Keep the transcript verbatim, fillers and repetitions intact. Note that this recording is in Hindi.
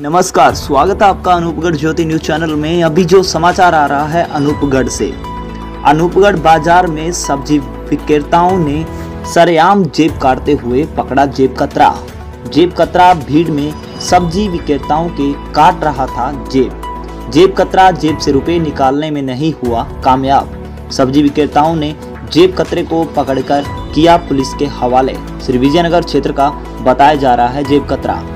नमस्कार, स्वागत है आपका अनूपगढ़ ज्योति न्यूज चैनल में। अभी जो समाचार आ रहा है अनूपगढ़ से। अनूपगढ़ बाजार में सब्जी विक्रेताओं ने सरेआम जेब काटते हुए पकड़ा जेब कतरा। जेब कतरा भीड़ में सब्जी विक्रेताओं के काट रहा था जेब। जेब कतरा जेब से रुपए निकालने में नहीं हुआ कामयाब। सब्जी विक्रेताओं ने जेब कतरे को पकड़कर किया पुलिस के हवाले। श्री विजयनगर क्षेत्र का बताया जा रहा है जेब कतरा।